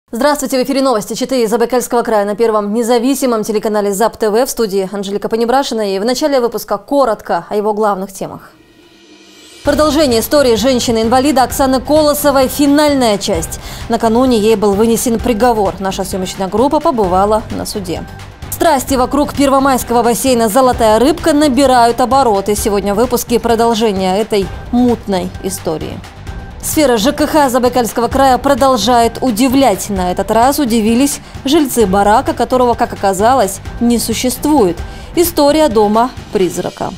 Здравствуйте, в эфире новости Читы из Забайкальского края на первом независимом телеканале ЗАП ТВ. В студии Анжелика Понебрашина. И в начале выпуска коротко о его главных темах. Продолжение истории женщины-инвалида Оксаны Колосовой. Финальная часть. Накануне ей был вынесен приговор. Наша съемочная группа побывала на суде. Страсти вокруг первомайского бассейна «Золотая рыбка» набирают обороты. Сегодня в выпуске продолжение этой мутной истории. Сфера ЖКХ Забайкальского края продолжает удивлять. На этот раз удивились жильцы барака, которого, как оказалось, не существует. История дома-призрака.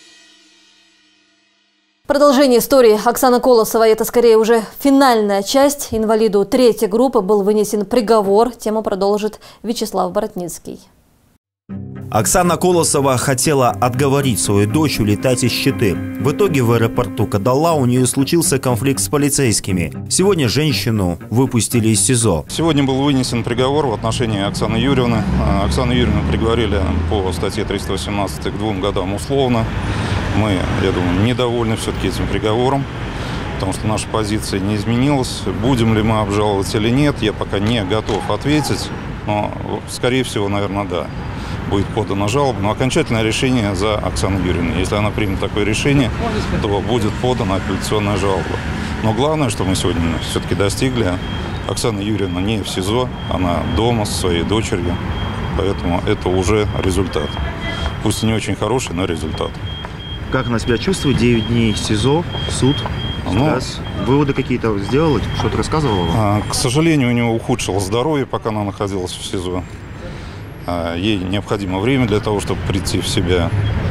Продолжение истории Оксаны Колосовой – это скорее уже финальная часть. Инвалиду 3-й группы был вынесен приговор. Тему продолжит Вячеслав Боротницкий. Оксана Колосова хотела отговорить свою дочь улетать из Читы. В итоге в аэропорту Кадалла у нее случился конфликт с полицейскими. Сегодня женщину выпустили из СИЗО. Сегодня был вынесен приговор в отношении Оксаны Юрьевны. Оксану Юрьевну приговорили по статье 318 к 2 годам условно. Мы, я думаю, недовольны все-таки этим приговором, потому что наша позиция не изменилась. Будем ли мы обжаловать или нет, я пока не готов ответить, но, скорее всего, наверное, да. Будет подана жалоба, но окончательное решение за Оксану Юрьевну. Если она примет такое решение, то будет подана апелляционная жалоба. Но главное, что мы сегодня все-таки достигли, Оксана Юрьевна не в СИЗО, она дома со своей дочерью, поэтому это уже результат. Пусть и не очень хороший, но результат. Как она себя чувствует? 9 дней СИЗО, суд, стресс. Выводы какие-то сделала? Что-то рассказывала? К сожалению, у него ухудшилось здоровье, пока она находилась в СИЗО. Ей необходимо время для того, чтобы прийти в себя.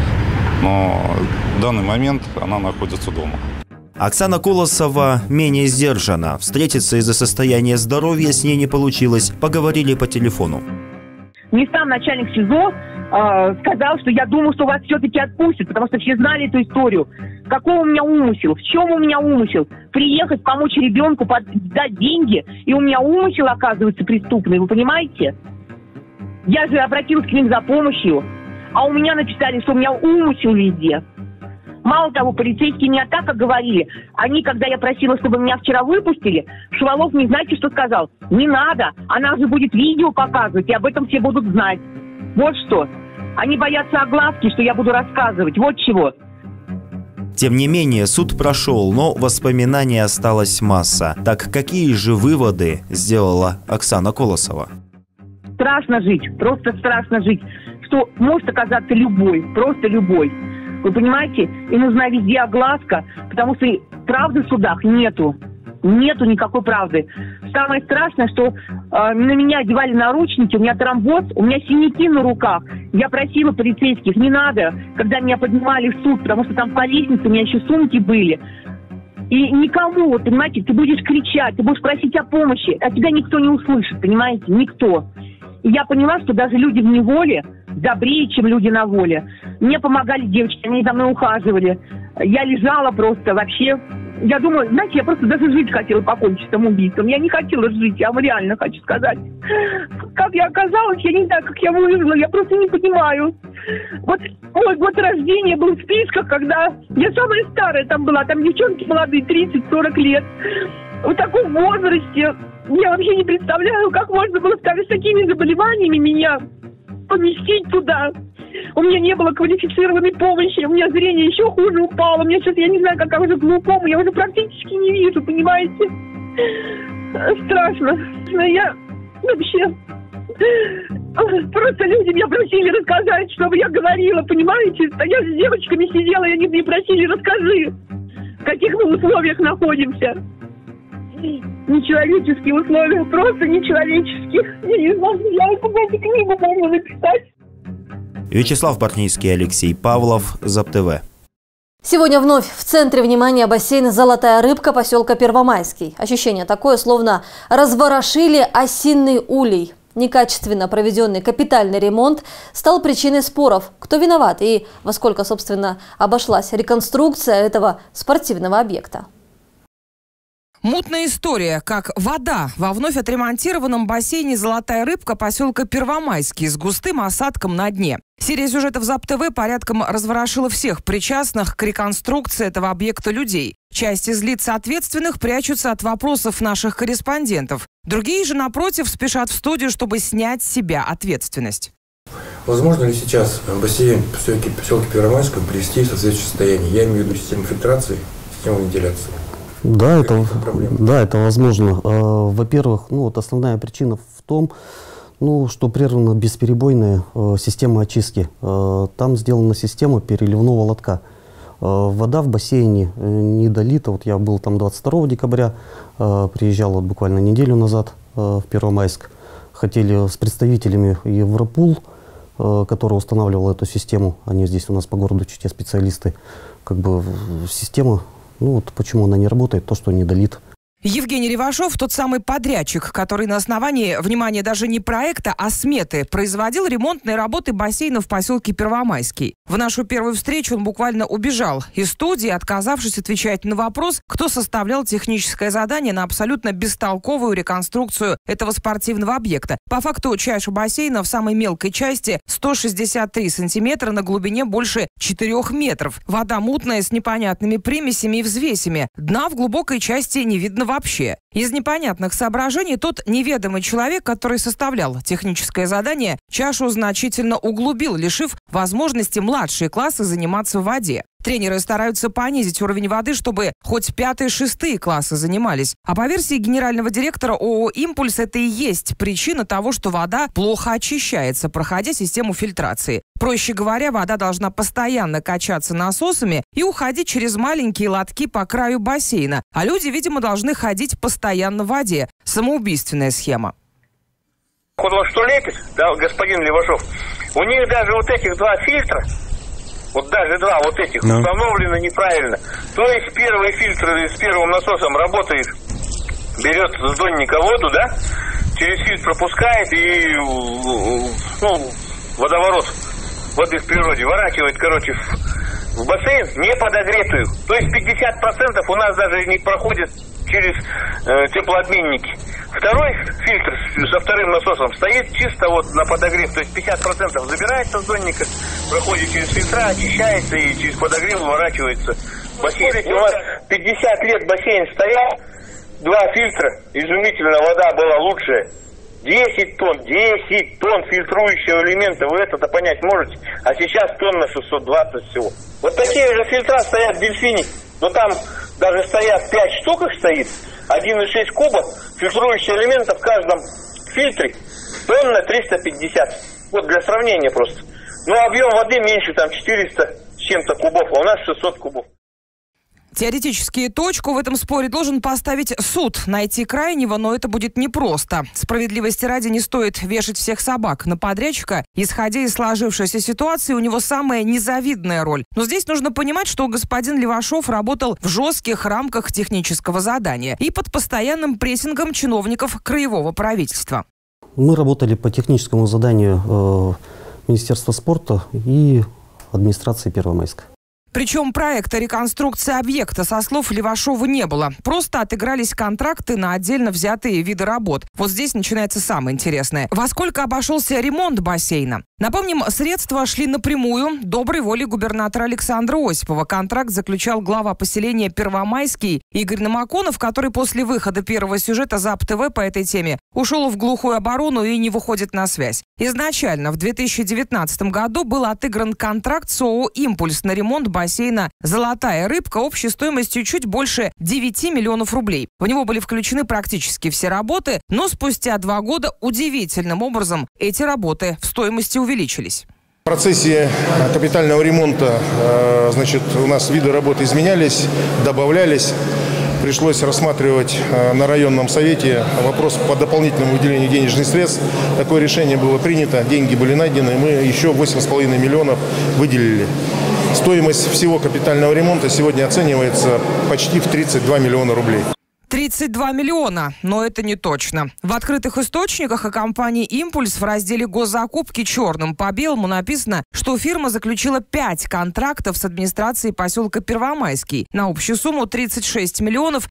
Но в данный момент она находится дома. Оксана Колосова менее сдержана. Встретиться из-за состояния здоровья с ней не получилось. Поговорили по телефону. Мне сам начальник СИЗО сказал, что я думаю, что вас все-таки отпустят, потому что все знали эту историю. Какой у меня умысел? В чем у меня умысел? Приехать, помочь ребенку, дать деньги, и у меня умысел, оказывается, преступный. Вы понимаете? Я же обратилась к ним за помощью, а у меня написали, что у меня умысел везде. Мало того, полицейские меня так оговорили. Они, когда я просила, чтобы меня вчера выпустили, Швалов, не знаете, что сказал? Не надо, она же будет видео показывать, и об этом все будут знать. Вот что. Они боятся огласки, что я буду рассказывать. Вот чего. Тем не менее, суд прошел, но воспоминаний осталась масса. Так какие же выводы сделала Оксана Колосова? Страшно жить, просто страшно жить, что может оказаться любой, просто любой. Вы понимаете? И нужна везде огласка, потому что правды в судах нету. Нету никакой правды. Самое страшное, что на меня одевали наручники, у меня тромбоз, у меня синяки на руках. Я просила полицейских, не надо, когда меня поднимали в суд, потому что там по лестнице у меня еще сумки были. И никому, вот, понимаете, ты будешь кричать, ты будешь просить о помощи, а тебя никто не услышит, понимаете, никто. И я поняла, что даже люди в неволе добрее, чем люди на воле. Мне помогали девочки, они за мной ухаживали. Я лежала просто вообще. Я думаю, знаете, я просто даже жить хотела покончить самоубийством. Я не хотела жить, я вам реально хочу сказать. Как я оказалась, я не знаю, как я выжила, я просто не понимаю. Вот мой год рождения был в списках, когда я самая старая там была, там девчонки молодые, 30-40 лет. В таком возрасте. Я вообще не представляю, как можно было с такими заболеваниями меня поместить туда. У меня не было квалифицированной помощи, у меня зрение еще хуже упало. У меня сейчас, я не знаю, какая уже глухома, я уже практически не вижу, понимаете? Страшно. Я вообще... Просто люди меня просили рассказать, чтобы я говорила, понимаете? Я с девочками сидела, и они мне просили, расскажи, в каких мы условиях находимся. Нечеловеческие условия, просто нечеловеческие. Я не знаю, я какую-то книгу могу написать. Вячеслав Боротницкий, Алексей Павлов, ЗАП ТВ. Сегодня вновь в центре внимания бассейн «Золотая рыбка» поселка Первомайский. Ощущение такое, словно разворошили осиный улей. Некачественно проведенный капитальный ремонт стал причиной споров, кто виноват и во сколько, собственно, обошлась реконструкция этого спортивного объекта. Мутная история, как вода во вновь отремонтированном бассейне «Золотая рыбка» поселка Первомайский с густым осадком на дне. Серия сюжетов ЗАП ТВ порядком разворошила всех причастных к реконструкции этого объекта людей. Часть из лиц ответственных прячутся от вопросов наших корреспондентов. Другие же, напротив, спешат в студию, чтобы снять с себя ответственность. Возможно ли сейчас бассейн в поселке Первомайском привести в соответствующее состояние? Я имею в виду систему фильтрации, систему вентиляции. Да, это возможно. Во-первых, основная причина в том, что прервана бесперебойная система очистки. Там сделана система переливного лотка. Вода в бассейне не долита. Вот я был там 22 декабря, приезжал буквально неделю назад в Первомайск. Хотели с представителями Европул, который устанавливал эту систему, они здесь у нас по городу Чите специалисты, система, почему она не работает, то, что не долит. Евгений Левашов, тот самый подрядчик, который на основании, внимания, даже не проекта, а сметы, производил ремонтные работы бассейна в поселке Первомайский. В нашу первую встречу он буквально убежал из студии, отказавшись отвечать на вопрос, кто составлял техническое задание на абсолютно бестолковую реконструкцию этого спортивного объекта. По факту чаша бассейна в самой мелкой части 163 сантиметра на глубине больше 4 метров. Вода мутная с непонятными примесями и взвесями. Дна в глубокой части не видно вообще. Из непонятных соображений тот неведомый человек, который составлял техническое задание, чашу значительно углубил, лишив возможности младшие классы заниматься в воде. Тренеры стараются понизить уровень воды, чтобы хоть 5-6 классы занимались. А по версии генерального директора ООО «Импульс», это и есть причина того, что вода плохо очищается, проходя систему фильтрации. Проще говоря, вода должна постоянно качаться насосами и уходить через маленькие лотки по краю бассейна. А люди, видимо, должны ходить постоянно в воде. Самоубийственная схема. Вот он что лепит, да, господин Левашов, у них даже вот этих 2 фильтра, вот даже 2 вот этих установлены неправильно. То есть первый фильтр с первым насосом работает, берет с донника воду, да, через фильтр пропускает и водоворот воды в природе ворачивает, в бассейн не подогретую. То есть 50% у нас даже не проходит через теплообменники. Второй фильтр со вторым насосом стоит чисто на подогрев. То есть 50% забирается с донника, проходит через фильтра, очищается и через подогрев выворачивается в бассейн. У нас 50 лет бассейн стоял, 2 фильтра, изумительно, вода была лучшая. 10 тонн фильтрующего элемента, вы это-то понять можете, а сейчас тонна 620 всего. Вот такие же фильтра стоят в «Дельфине», но там даже стоят 5 штук, их стоит, 1,6 куба, фильтрующего элемента в каждом фильтре, тонна 350. Вот для сравнения просто. Но объем воды меньше, 400 с чем-то кубов, а у нас 600 кубов. Теоретически точку в этом споре должен поставить суд. Найти крайнего, но это будет непросто. Справедливости ради не стоит вешать всех собак на подрядчика. Исходя из сложившейся ситуации, у него самая незавидная роль. Но здесь нужно понимать, что господин Левашов работал в жестких рамках технического задания и под постоянным прессингом чиновников краевого правительства. Мы работали по техническому заданию Министерства спорта и администрации Первомайска. Причем проекта реконструкции объекта, со слов Левашова, не было. Просто отыгрались контракты на отдельно взятые виды работ. Вот здесь начинается самое интересное. Во сколько обошелся ремонт бассейна? Напомним, средства шли напрямую доброй воле губернатора Александра Осипова. Контракт заключал глава поселения Первомайский Игорь Намаконов, который после выхода первого сюжета ЗАП-ТВ по этой теме ушел в глухую оборону и не выходит на связь. Изначально в 2019 году был отыгран контракт с ООО «Импульс» на ремонт бассейна «Золотая рыбка» общей стоимостью чуть больше 9 миллионов рублей. В него были включены практически все работы, но спустя 2 года удивительным образом эти работы в стоимости увеличились. В процессе капитального ремонта, у нас виды работы изменялись, добавлялись. Пришлось рассматривать на районном совете вопрос по дополнительному выделению денежных средств. Такое решение было принято, деньги были найдены, мы еще 8,5 миллионов выделили. Стоимость всего капитального ремонта сегодня оценивается почти в 32 миллиона рублей. 32 миллиона, но это не точно. В открытых источниках о компании «Импульс» в разделе «Госзакупки» черным по белому написано, что фирма заключила 5 контрактов с администрацией поселка Первомайский на общую сумму 36 миллионов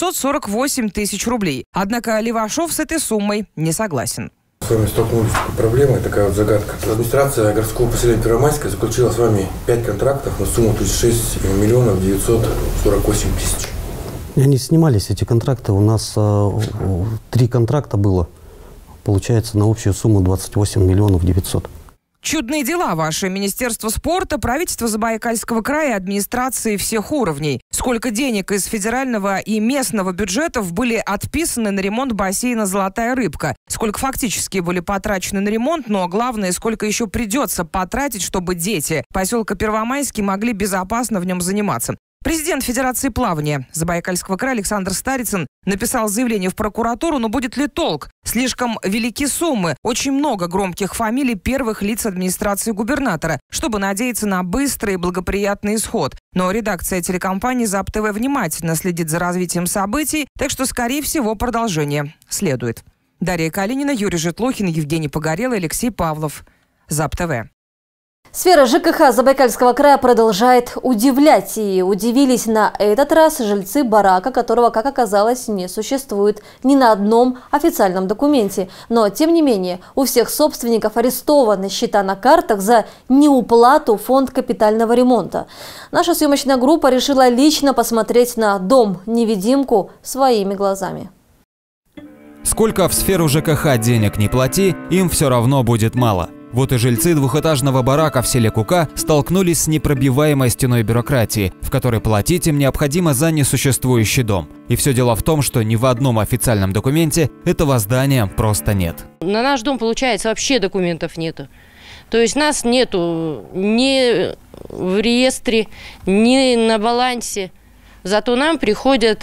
948 тысяч рублей. Однако Левашов с этой суммой не согласен. С вами столкнулись с такой проблемой, такая вот загадка. Администрация городского поселения Первомайска заключила с вами 5 контрактов на сумму 36 миллионов 948 тысяч. Они снимались, эти контракты. У нас 3 3 контракта было. Получается на общую сумму 28 миллионов 900. Чудные дела ваше. Министерство спорта, правительство Забайкальского края, администрации всех уровней. Сколько денег из федерального и местного бюджетов были отписаны на ремонт бассейна «Золотая рыбка». Сколько фактически были потрачены на ремонт, но главное, сколько еще придется потратить, чтобы дети поселка Первомайский могли безопасно в нем заниматься. Президент Федерации плавания Забайкальского края Александр Старицын написал заявление в прокуратуру, но будет ли толк? Слишком велики суммы, очень много громких фамилий первых лиц администрации губернатора, чтобы надеяться на быстрый и благоприятный исход. Но редакция телекомпании ЗАП-ТВ внимательно следит за развитием событий, так что, скорее всего, продолжение следует. Дарья Калинина, Юрий Житлохин, Евгений Погорелый, Алексей Павлов. ЗАП-ТВ. Сфера ЖКХ Забайкальского края продолжает удивлять. И удивились на этот раз жильцы барака, которого, как оказалось, не существует ни на одном официальном документе. Но, тем не менее, у всех собственников арестованы счета на картах за неуплату в фонд капитального ремонта. Наша съемочная группа решила лично посмотреть на дом-невидимку своими глазами. Сколько в сферу ЖКХ денег не плати, им все равно будет мало. Вот и жильцы двухэтажного барака в селе Кука столкнулись с непробиваемой стеной бюрократии, в которой платить им необходимо за несуществующий дом. И все дело в том, что ни в одном официальном документе этого здания просто нет. На наш дом, получается, вообще документов нету. То есть нас нету ни в реестре, ни на балансе. Зато нам приходят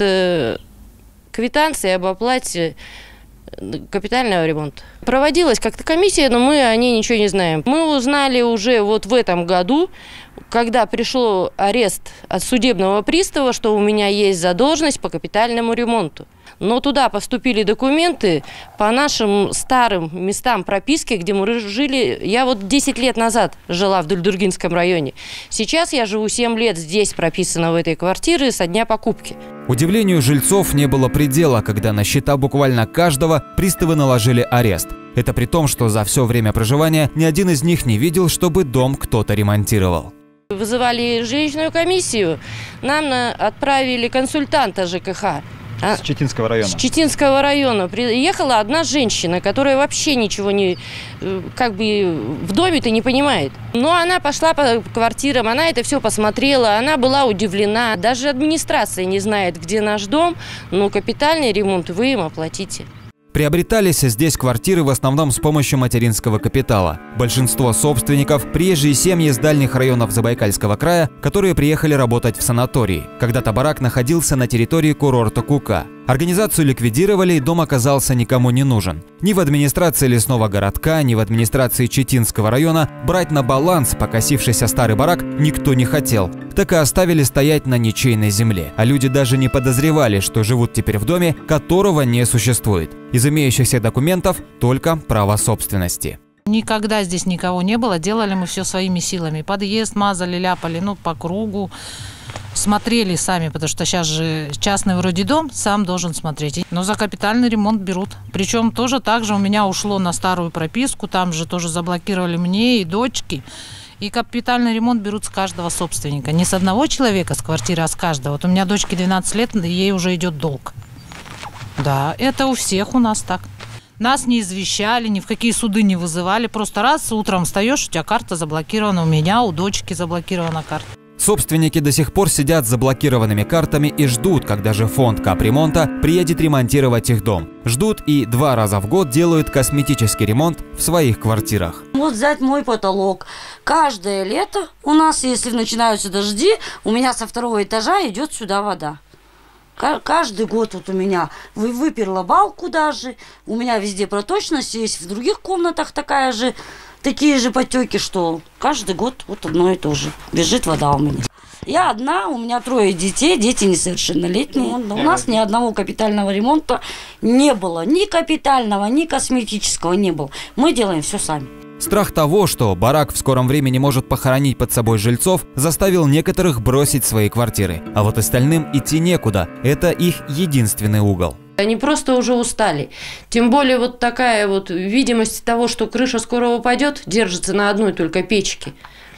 квитанции об оплате капитального ремонта. Проводилась как-то комиссия, но мы о ней ничего не знаем. Мы узнали уже вот в этом году, когда пришел арест от судебного пристава, что у меня есть задолженность по капитальному ремонту. Но туда поступили документы по нашим старым местам прописки, где мы жили. Я вот 10 лет назад жила в Дульдургинском районе. Сейчас я живу 7 лет здесь, прописана в этой квартире со дня покупки. Удивлению жильцов не было предела, когда на счета буквально каждого приставы наложили арест. Это при том, что за все время проживания ни один из них не видел, чтобы дом кто-то ремонтировал. Вызывали жилищную комиссию, нам отправили консультанта ЖКХ. С Читинского района. С Читинского района. Приехала одна женщина, которая вообще ничего не, как бы в доме-то не понимает. Но она пошла по квартирам, она это все посмотрела, она была удивлена. Даже администрация не знает, где наш дом, но капитальный ремонт вы им оплатите. Приобретались здесь квартиры в основном с помощью материнского капитала. Большинство собственников – приезжие семьи из дальних районов Забайкальского края, которые приехали работать в санатории. Когда-то барак находился на территории курорта Кука. Организацию ликвидировали, и дом оказался никому не нужен. Ни в администрации лесного городка, ни в администрации Читинского района брать на баланс покосившийся старый барак никто не хотел. Так и оставили стоять на ничейной земле. А люди даже не подозревали, что живут теперь в доме, которого не существует. Из имеющихся документов только право собственности. Никогда здесь никого не было, делали мы все своими силами. Подъезд мазали, ляпали, по кругу. Смотрели сами, потому что сейчас же частный вроде дом, сам должен смотреть. Но за капитальный ремонт берут. Причем тоже так же у меня ушло на старую прописку, там же тоже заблокировали мне и дочки. И капитальный ремонт берут с каждого собственника. Не с одного человека, с квартиры, а с каждого. Вот у меня дочке 12 лет, ей уже идет долг. Да, это у всех у нас так. Нас не извещали, ни в какие суды не вызывали. Просто раз утром встаешь, у тебя карта заблокирована, у меня, у дочки заблокирована карта. Собственники до сих пор сидят с заблокированными картами и ждут, когда же фонд капремонта приедет ремонтировать их дом. Ждут и 2 раза в год делают косметический ремонт в своих квартирах. Вот взять мой потолок. Каждое лето у нас, если начинаются дожди, у меня со 2-го этажа идет сюда вода. Каждый год вот у меня выперла балку даже, у меня везде проточность есть, в других комнатах такие же потеки, что каждый год вот одно и то же. Бежит вода у меня. Я одна, у меня 3 детей, дети несовершеннолетние. У нас ни одного капитального ремонта не было. Ни капитального, ни косметического не было. Мы делаем все сами. Страх того, что барак в скором времени может похоронить под собой жильцов, заставил некоторых бросить свои квартиры. А вот остальным идти некуда. Это их единственный угол. Они просто уже устали. Тем более вот такая вот видимость того, что крыша скоро упадет, держится на одной только печке.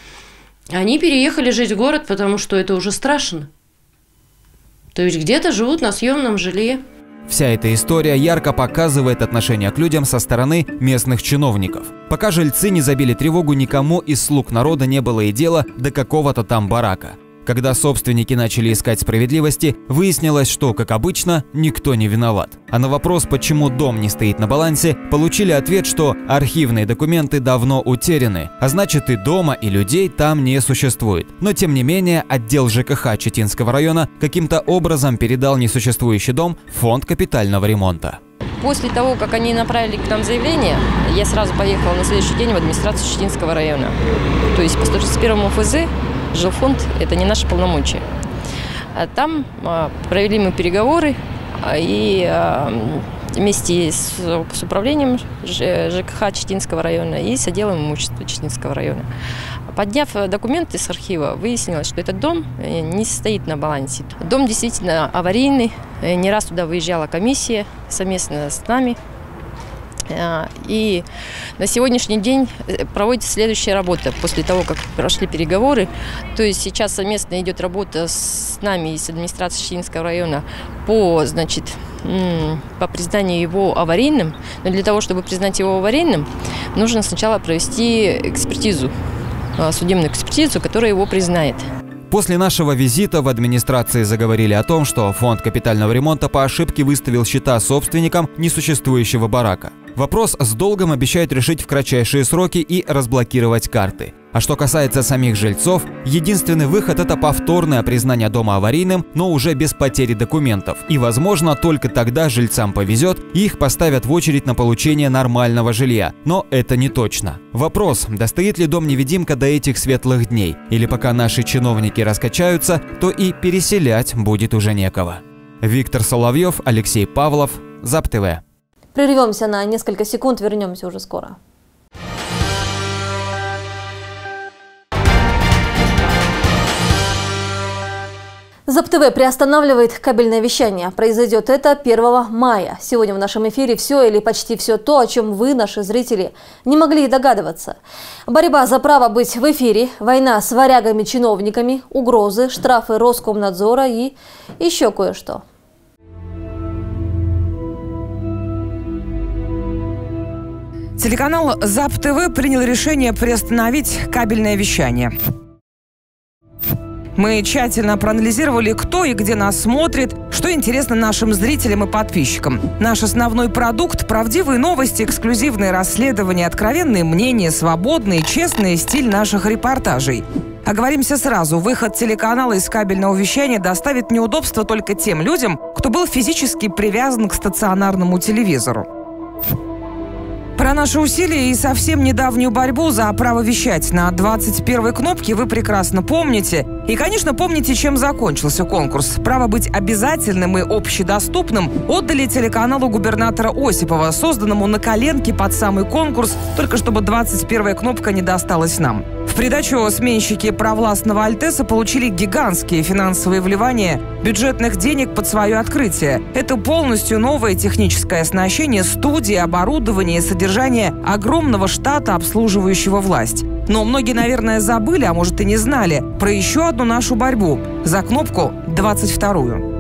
Они переехали жить в город, потому что это уже страшно. То есть где-то живут на съемном жилье. Вся эта история ярко показывает отношение к людям со стороны местных чиновников. Пока жильцы не забили тревогу, никому из слуг народа не было и дела до какого-то там барака. Когда собственники начали искать справедливости, выяснилось, что, как обычно, никто не виноват. А на вопрос, почему дом не стоит на балансе, получили ответ, что архивные документы давно утеряны, а значит и дома, и людей там не существует. Но тем не менее, отдел ЖКХ Читинского района каким-то образом передал несуществующий дом в фонд капитального ремонта. После того, как они направили к нам заявление, я сразу поехала на следующий день в администрацию Читинского района. То есть по 161 ФЗ жилфонд – это не наши полномочия. Там провели мы переговоры и вместе с управлением ЖКХ Читинского района и с отделом имущества Читинского района. Подняв документы с архива, выяснилось, что этот дом не стоит на балансе. Дом действительно аварийный. Не раз туда выезжала комиссия совместно с нами. И на сегодняшний день проводится следующая работа после того, как прошли переговоры. То есть сейчас совместно идет работа с нами и с администрацией Читинского района по признанию его аварийным. Но для того, чтобы признать его аварийным, нужно сначала провести экспертизу, судебную экспертизу, которая его признает. После нашего визита в администрации заговорили о том, что фонд капитального ремонта по ошибке выставил счета собственникам несуществующего барака. Вопрос с долгом обещают решить в кратчайшие сроки и разблокировать карты. А что касается самих жильцов, единственный выход – это повторное признание дома аварийным, но уже без потери документов. И, возможно, только тогда жильцам повезет, и их поставят в очередь на получение нормального жилья. Но это не точно. Вопрос, достоит ли дом-невидимка до этих светлых дней, или пока наши чиновники раскачаются, то и переселять будет уже некого. Виктор Соловьев, Алексей Павлов, ЗАП-ТВ. Прервемся на несколько секунд, вернемся уже скоро. ЗАП-ТВ приостанавливает кабельное вещание. Произойдет это 1 мая. Сегодня в нашем эфире все или почти все то, о чем вы, наши зрители, не могли и догадываться. Борьба за право быть в эфире, война с варягами-чиновниками, угрозы, штрафы Роскомнадзора и еще кое-что. Телеканал ЗАП-ТВ принял решение приостановить кабельное вещание. Мы тщательно проанализировали, кто и где нас смотрит, что интересно нашим зрителям и подписчикам. Наш основной продукт – правдивые новости, эксклюзивные расследования, откровенные мнения, свободный и честный стиль наших репортажей. Оговоримся сразу, выход телеканала из кабельного вещания доставит неудобства только тем людям, кто был физически привязан к стационарному телевизору. Про наши усилия и совсем недавнюю борьбу за право вещать на 21-й кнопке вы прекрасно помните. И, конечно, помните, чем закончился конкурс. Право быть обязательным и общедоступным отдали телеканалу губернатора Осипова, созданному на коленке под самый конкурс, только чтобы 21-я кнопка не досталась нам. В придачу сменщики провластного Альтеса получили гигантские финансовые вливания бюджетных денег под свое открытие. Это полностью новое техническое оснащение, студии, оборудование и содержание огромного штата, обслуживающего власть. Но многие, наверное, забыли, а может и не знали, про еще одну нашу борьбу за кнопку 22-ю.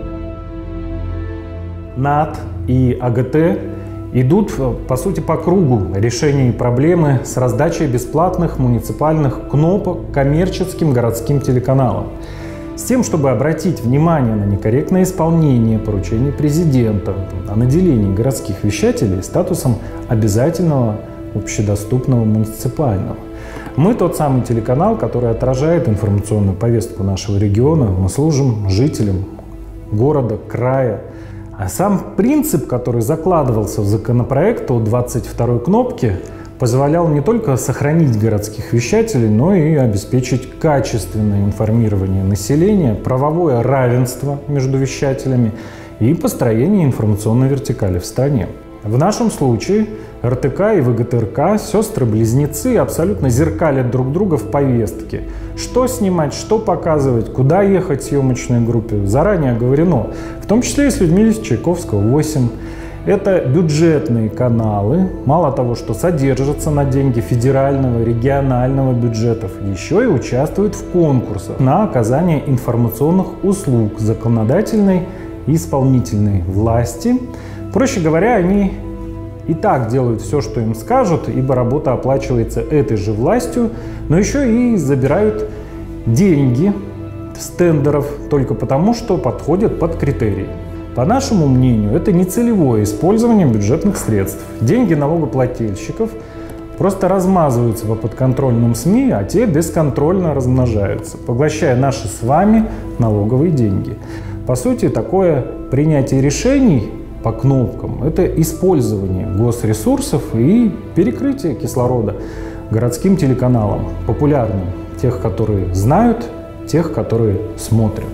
НАТ и АГТ идут, по сути, по кругу решения проблемы с раздачей бесплатных муниципальных кнопок коммерческим городским телеканалам. С тем, чтобы обратить внимание на некорректное исполнение поручений президента о наделении городских вещателей статусом обязательного общедоступного муниципального. Мы тот самый телеканал, который отражает информационную повестку нашего региона. Мы служим жителям города, края. А сам принцип, который закладывался в законопроект о 22-й кнопке, позволял не только сохранить городских вещателей, но и обеспечить качественное информирование населения, правовое равенство между вещателями и построение информационной вертикали в стране. В нашем случае РТК и ВГТРК, сестры-близнецы, абсолютно зеркалят друг друга в повестке. Что снимать, что показывать, куда ехать съемочной группе, заранее оговорено, в том числе и с людьми из Чайковского 8. Это бюджетные каналы, мало того, что содержатся на деньги федерального, регионального бюджетов, еще и участвуют в конкурсах на оказание информационных услуг законодательной исполнительной власти. Проще говоря, они и так делают все, что им скажут, ибо работа оплачивается этой же властью, но еще и забирают деньги с тендеров только потому, что подходят под критерии. По нашему мнению, это нецелевое использование бюджетных средств. Деньги налогоплательщиков просто размазываются по подконтрольным СМИ, а те бесконтрольно размножаются, поглощая наши с вами налоговые деньги. По сути, такое принятие решений по кнопкам – это использование госресурсов и перекрытие кислорода городским телеканалам, популярным, тех, которые знают, тех, которые смотрят.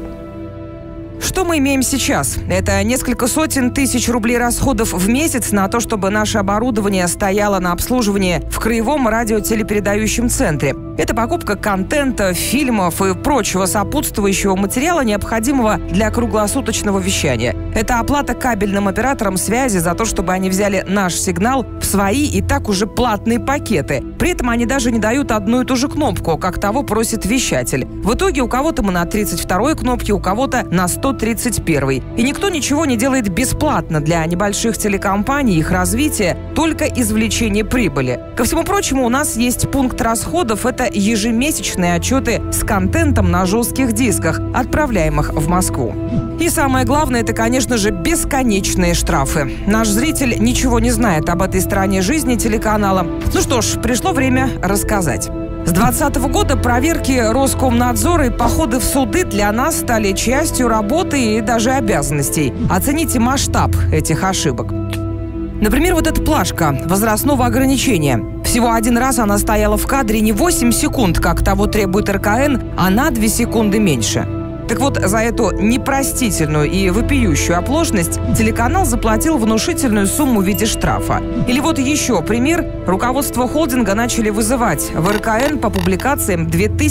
Что мы имеем сейчас? Это несколько сотен тысяч рублей расходов в месяц на то, чтобы наше оборудование стояло на обслуживании в краевом радиотелепередающем центре. Это покупка контента, фильмов и прочего сопутствующего материала, необходимого для круглосуточного вещания. Это оплата кабельным операторам связи за то, чтобы они взяли наш сигнал в свои и так уже платные пакеты. При этом они даже не дают одну и ту же кнопку, как того просит вещатель. В итоге у кого-то мы на 32-й кнопке, у кого-то на 131-й. И никто ничего не делает бесплатно для небольших телекомпаний, их развития, только извлечение прибыли. Ко всему прочему, у нас есть пункт расходов – это ежемесячные отчеты с контентом на жестких дисках, отправляемых в Москву. И самое главное – это, конечно же, бесконечные штрафы. Наш зритель ничего не знает об этой стороне жизни телеканала. Ну что ж, пришло время рассказать. С 2020 года проверки Роскомнадзора и походы в суды для нас стали частью работы и даже обязанностей. Оцените масштаб этих ошибок. Например, вот эта плашка возрастного ограничения. Всего один раз она стояла в кадре не 8 секунд, как того требует РКН, а на 2 секунды меньше. Так вот, за эту непростительную и вопиющую оплошность телеканал заплатил внушительную сумму в виде штрафа. Или вот еще пример. Руководство холдинга начали вызывать в РКН по публикациям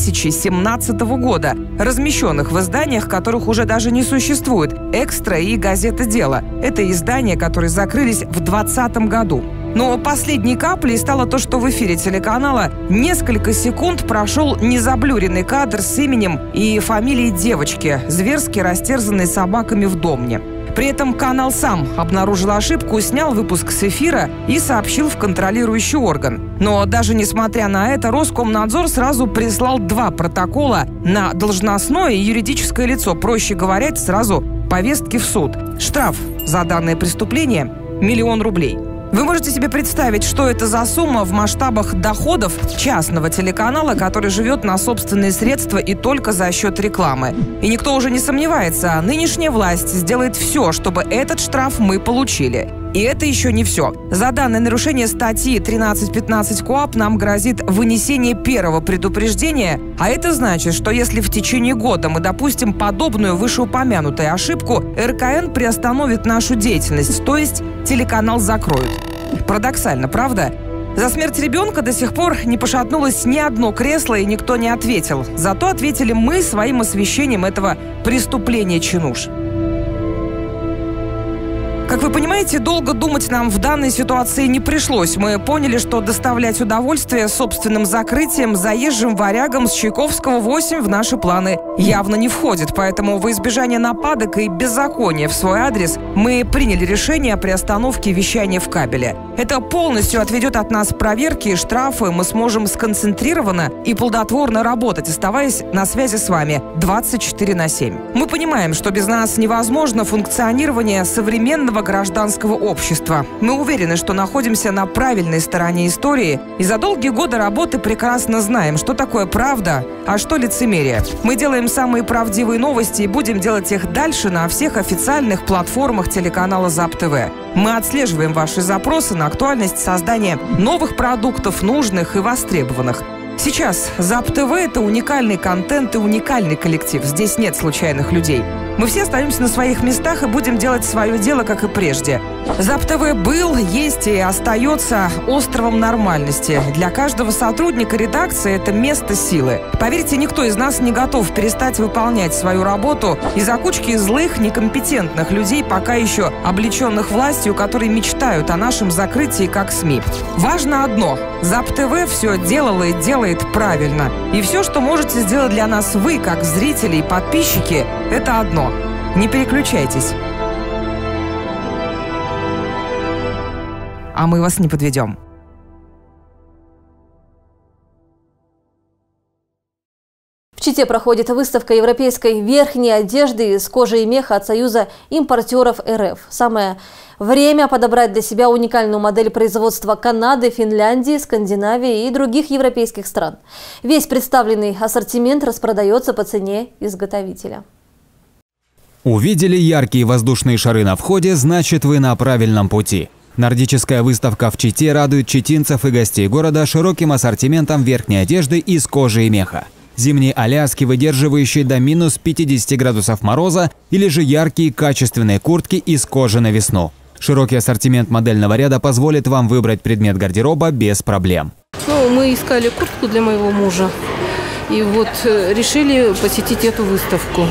2017 года, размещенных в изданиях, которых уже даже не существует, «Экстра» и «Газета Дело». Это издания, которые закрылись в 2020 году. Но последней каплей стало то, что в эфире телеканала несколько секунд прошел незаблюренный кадр с именем и фамилией девочки, зверски растерзанной собаками в Домне. При этом канал сам обнаружил ошибку, снял выпуск с эфира и сообщил в контролирующий орган. Но даже несмотря на это, Роскомнадзор сразу прислал 2 протокола на должностное и юридическое лицо, проще говоря, сразу повестки в суд. Штраф за данное преступление – 1 000 000 рублей. Вы можете себе представить, что это за сумма в масштабах доходов частного телеканала, который живет на собственные средства и только за счет рекламы. И никто уже не сомневается, нынешняя власть сделает все, чтобы этот штраф мы получили. И это еще не все. За данное нарушение статьи 13.15 КоАП нам грозит вынесение первого предупреждения, а это значит, что если в течение года мы допустим подобную вышеупомянутую ошибку, РКН приостановит нашу деятельность, то есть телеканал закроют. Парадоксально, правда? За смерть ребенка до сих пор не пошатнулось ни одно кресло, и никто не ответил. Зато ответили мы своим освещением этого преступления чинуш. Как вы понимаете, долго думать нам в данной ситуации не пришлось. Мы поняли, что доставлять удовольствие собственным закрытием заезжим варягам с Чайковского 8 в наши планы явно не входит. Поэтому во избежание нападок и беззакония в свой адрес мы приняли решение о приостановке вещания в кабеле. Это полностью отведет от нас проверки и штрафы. Мы сможем сконцентрированно и плодотворно работать, оставаясь на связи с вами 24/7. Мы понимаем, что без нас невозможно функционирование современного гражданского общества. Мы уверены, что находимся на правильной стороне истории и за долгие годы работы прекрасно знаем, что такое правда, а что лицемерие. Мы делаем самые правдивые новости и будем делать их дальше на всех официальных платформах телеканала ЗАП-ТВ. Мы отслеживаем ваши запросы на актуальность создания новых продуктов, нужных и востребованных. Сейчас ЗАП-ТВ – это уникальный контент и уникальный коллектив. Здесь нет случайных людей. Мы все остаемся на своих местах и будем делать свое дело, как и прежде. ЗАП-ТВ был, есть и остается островом нормальности. Для каждого сотрудника редакции это место силы. Поверьте, никто из нас не готов перестать выполнять свою работу из-за кучки злых, некомпетентных людей, пока еще облеченных властью, которые мечтают о нашем закрытии как СМИ. Важно одно – ЗАП-ТВ все делало и делает правильно. И все, что можете сделать для нас вы, как зрители и подписчики, это одно – не переключайтесь. А мы вас не подведем. В Чите проходит выставка европейской верхней одежды из кожи и меха от Союза импортеров РФ. Самое время подобрать для себя уникальную модель производства Канады, Финляндии, Скандинавии и других европейских стран. Весь представленный ассортимент распродается по цене изготовителя. Увидели яркие воздушные шары на входе, значит, вы на правильном пути. Нордическая выставка в Чите радует читинцев и гостей города широким ассортиментом верхней одежды из кожи и меха. Зимние аляски, выдерживающие до минус 50 градусов мороза, или же яркие качественные куртки из кожи на весну. Широкий ассортимент модельного ряда позволит вам выбрать предмет гардероба без проблем. Мы искали куртку для моего мужа и вот решили посетить эту выставку.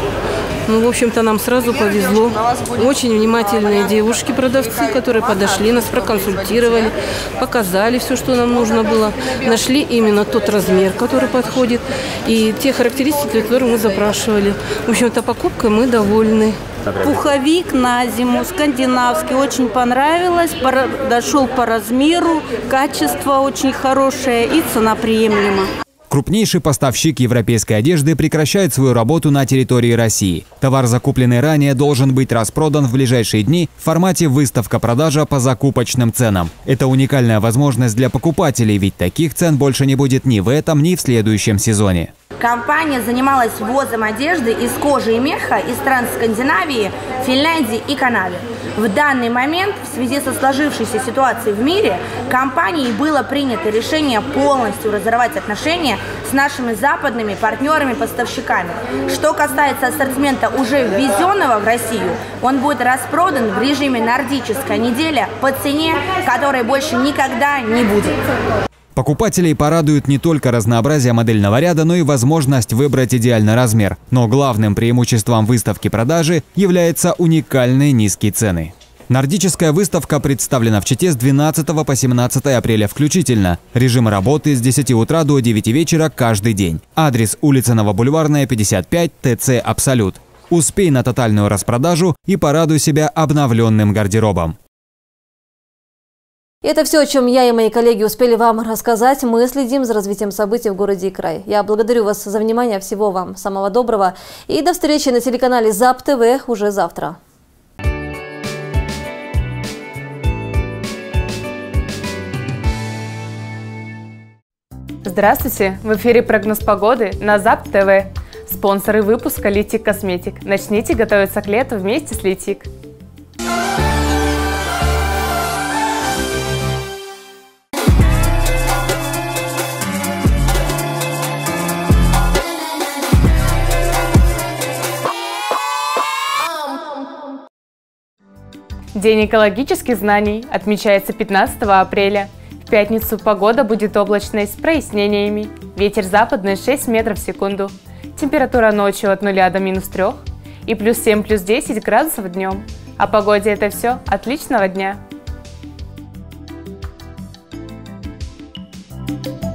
В общем-то, нам сразу повезло. Очень внимательные девушки-продавцы, которые подошли, нас проконсультировали, показали все, что нам нужно было. Нашли именно тот размер, который подходит, и те характеристики, которые мы запрашивали. В общем-то, покупкой мы довольны. Пуховик на зиму, скандинавский, очень понравилось, дошел по размеру, качество очень хорошее и цена приемлема. Крупнейший поставщик европейской одежды прекращает свою работу на территории России. Товар, закупленный ранее, должен быть распродан в ближайшие дни в формате выставка-продажа по закупочным ценам. Это уникальная возможность для покупателей, ведь таких цен больше не будет ни в этом, ни в следующем сезоне. Компания занималась ввозом одежды из кожи и меха из стран Скандинавии, Финляндии и Канады. В данный момент, в связи со сложившейся ситуацией в мире, компанией было принято решение полностью разорвать отношения с нашими западными партнерами-поставщиками. Что касается ассортимента уже ввезенного в Россию, он будет распродан в режиме нордическая неделя по цене, которой больше никогда не будет. Покупателей порадует не только разнообразие модельного ряда, но и возможность выбрать идеальный размер. Но главным преимуществом выставки-продажи являются уникальные низкие цены. Нордическая выставка представлена в Чите с 12 по 17 апреля включительно. Режим работы с 10 утра до 9 вечера каждый день. Адрес: улица Новобульварная, 55, ТЦ «Абсолют». Успей на тотальную распродажу и порадуй себя обновленным гардеробом. Это все, о чем я и мои коллеги успели вам рассказать. Мы следим за развитием событий в городе и крае. Я благодарю вас за внимание. Всего вам самого доброго. И до встречи на телеканале ЗАП ТВ уже завтра. Здравствуйте! В эфире прогноз погоды на ЗАП ТВ. Спонсоры выпуска Литик Косметик. Начните готовиться к лету вместе с Литик. День экологических знаний отмечается 15 апреля. В пятницу погода будет облачной с прояснениями. Ветер западный 6 метров в секунду. Температура ночью от 0 до -3 и +7, +10 градусов днем. О погоде это все. Отличного дня!